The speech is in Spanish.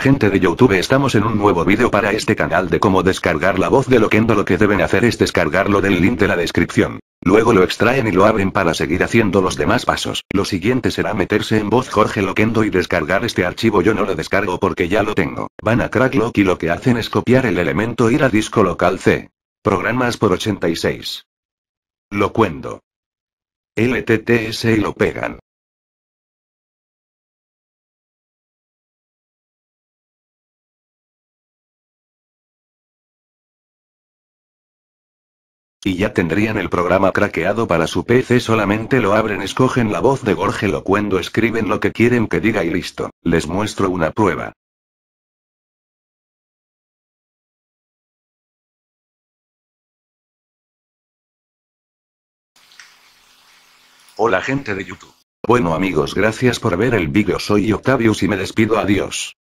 gente de YouTube, estamos en un nuevo vídeo para este canal de cómo descargar la voz de Loquendo. Lo que deben hacer es descargarlo del link de la descripción. Luego lo extraen y lo abren para seguir haciendo los demás pasos. Lo siguiente será meterse en voz Jorge Loquendo y descargar este archivo. Yo no lo descargo porque ya lo tengo. Van a Cracklock y lo que hacen es copiar el elemento, ir a disco local C. Programas por 86. Loquendo. LTTS y lo pegan. Y ya tendrían el programa craqueado para su PC. Solamente lo abren, escogen la voz de Jorge Loquendo, escriben lo que quieren que diga y listo. Les muestro una prueba. Hola gente de YouTube. Bueno amigos, gracias por ver el vídeo. Soy Octavius y me despido, adiós.